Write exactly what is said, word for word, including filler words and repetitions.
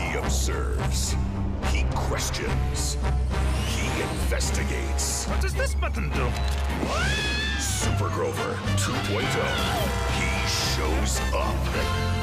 He observes. He questions. He investigates. What does this button do? Super Grover two point oh. He shows up.